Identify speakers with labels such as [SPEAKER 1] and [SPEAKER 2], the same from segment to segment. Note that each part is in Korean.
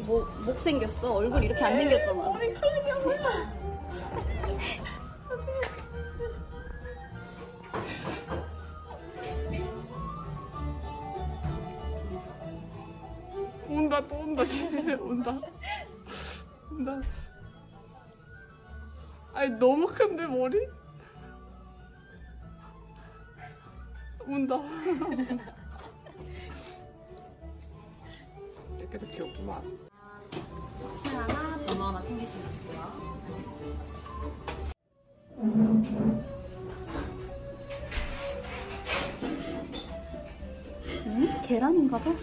[SPEAKER 1] 목 생겼어. 얼굴 이렇게 안 생겼잖아.
[SPEAKER 2] 머리카락이 안 보여.
[SPEAKER 3] 온다 또 온다 쟤 온다 온다. 아니 너무 큰데 머리? 온다. 되게 귀엽구만.
[SPEAKER 1] 석쇠 하나, 번호 하나 챙기시면 되세요. 계란인가 봐.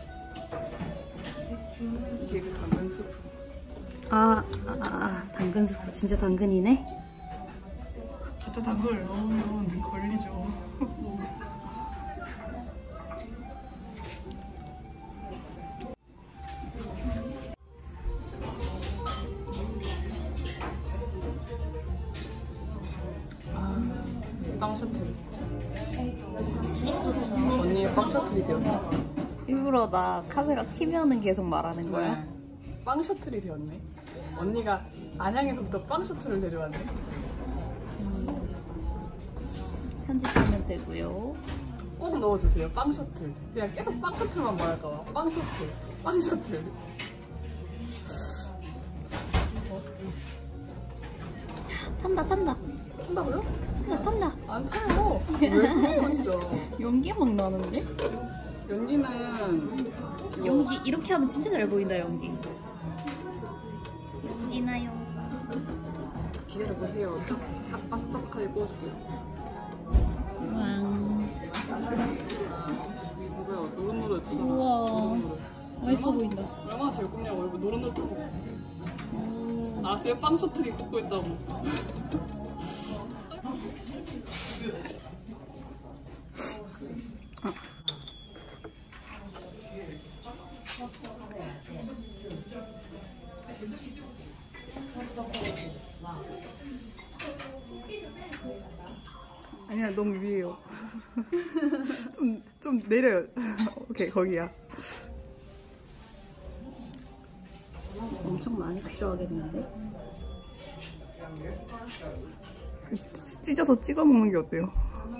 [SPEAKER 3] 이게 그 당근 스프.
[SPEAKER 1] 당근 스프. 진짜 당근이네.
[SPEAKER 3] 진짜 당근을 넣으면 걸리죠. 빵 셔틀. 언니의 빵 셔틀이 되었다.
[SPEAKER 1] 일부러 나 카메라 키면은 계속 말하는 거야?
[SPEAKER 3] 네. 빵 셔틀이 되었네. 언니가 안양에서부터 빵 셔틀을 데려왔네.
[SPEAKER 1] 편집하면 되고요.
[SPEAKER 3] 꼭 넣어주세요. 빵 셔틀. 그냥 계속 빵 셔틀만 말할까봐. 빵 셔틀. 빵 셔틀.
[SPEAKER 1] 탄다.
[SPEAKER 3] 탄다고요?
[SPEAKER 1] 탄다.
[SPEAKER 3] 안 타요. 왜 그래요 진짜.
[SPEAKER 1] 연기 막 나는데?
[SPEAKER 3] 연기는
[SPEAKER 1] 연기 이렇게 하면 진짜 잘 보인다. 연기 나요.
[SPEAKER 3] 기다려보세요. 딱 바삭바삭하게 구워줄게요. 뭐야 노릇노릇.
[SPEAKER 1] 우와 맛있어 보인다.
[SPEAKER 3] 얼마나 잘 굽냐고. 이거 노릇노릇하고. 알았어요. 빵 셔틀이 굽고 있다고. 아니야 너무 위에요. 좀 내려요. 오케이 거기야.
[SPEAKER 1] 엄청 많이 필요하겠는데?
[SPEAKER 3] 찢어서 찍어 먹는 게 어때요?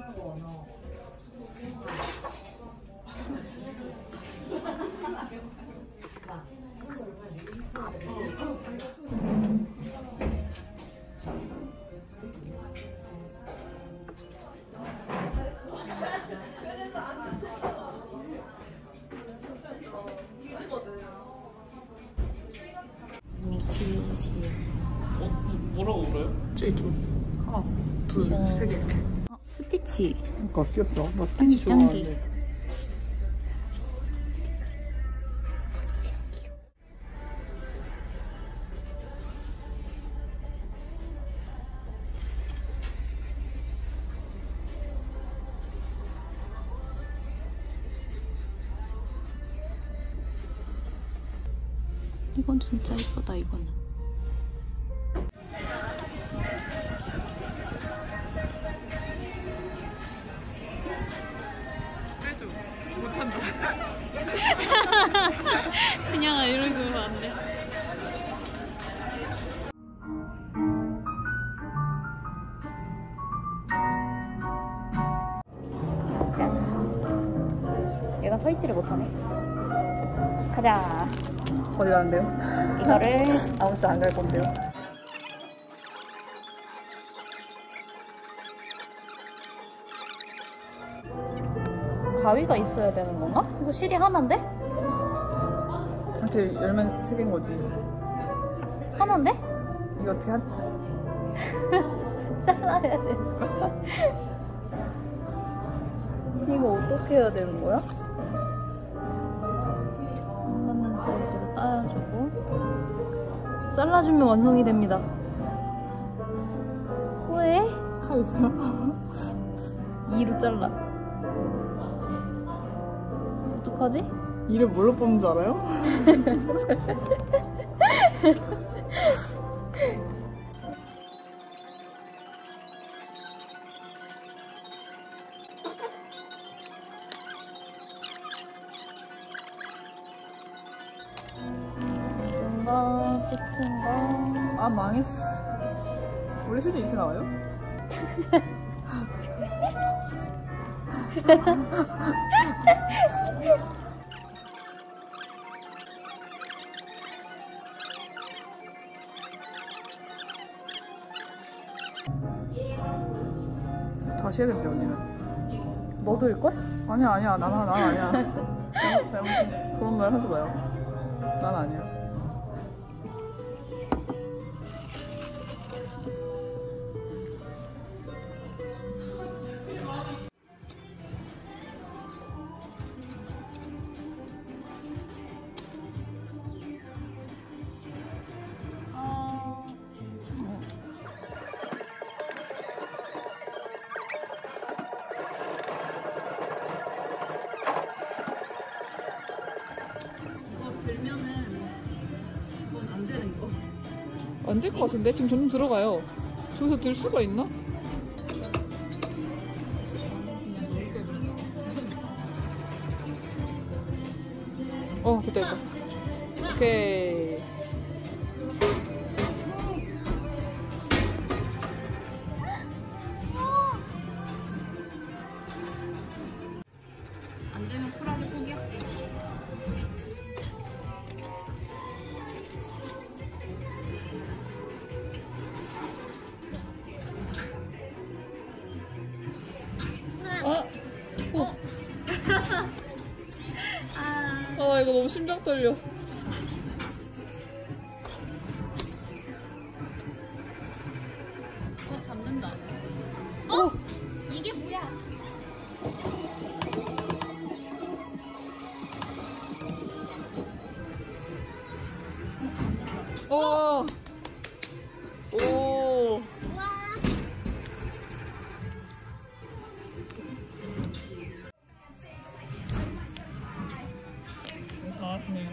[SPEAKER 3] 뭐라고 울어요? 쟤도 하나, 둘, 세 개 이렇게.
[SPEAKER 1] 스티치.
[SPEAKER 3] 그러니까 귀엽다. 나 스티치 좋아하는데.
[SPEAKER 1] 이건 진짜 예쁘다. 이거는.
[SPEAKER 3] 그래도 못한다.
[SPEAKER 1] 그냥 이러고 안 돼. 짠. 얘가 서 있지를 못하네. 가자.
[SPEAKER 3] 어디 가는데요?
[SPEAKER 1] 이거를
[SPEAKER 3] 아무것도 안 갈 건데요.
[SPEAKER 1] 가위가 있어야 되는 건가? 이거 실이 하나인데?
[SPEAKER 3] 이렇게 열면 세 개인 거지.
[SPEAKER 1] 하나인데?
[SPEAKER 3] 이거 어떻게 한?
[SPEAKER 1] 잘라야 되는 거야? 이거 어떻게 해야 되는 거야? 안 맞는 사이즈로 따여주고 잘라주면 완성이 됩니다. 왜?
[SPEAKER 3] 칼 있어요?
[SPEAKER 1] 2로 잘라. 어떡하지?
[SPEAKER 3] 이를 뭘로 뽑는 줄 알아요?
[SPEAKER 1] 거, 짙은 거.
[SPEAKER 3] 아 망했어. 원래 휴지 이렇게 나와요? 다시 해야겠는데 언니는.
[SPEAKER 1] 너도 일걸?
[SPEAKER 3] 아니야 난 아니야. 잘못 그런 말 하지 마요. 난 아니야. 안 될 것 같은데? 지금 점점 들어가요. 저기서 들 수가 있나? 됐다. 오케이.
[SPEAKER 1] 안 되면 쿨하게 포기야.
[SPEAKER 3] 이거 너무 심장 떨려.
[SPEAKER 1] 잡는다. 이게 뭐야?
[SPEAKER 3] 오. 잘하시네요.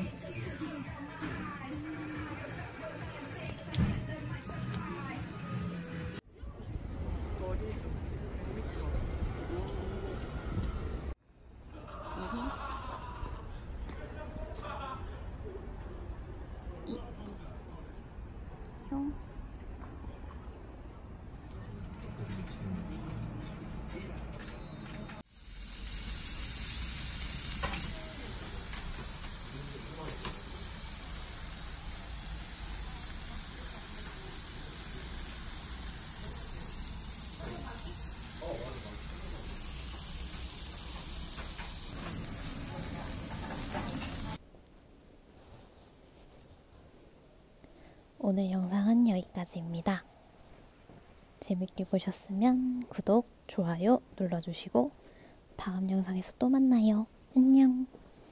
[SPEAKER 1] 오늘 영상은 여기까지입니다. 재밌게 보셨으면 구독, 좋아요 눌러주시고 다음 영상에서 또 만나요. 안녕.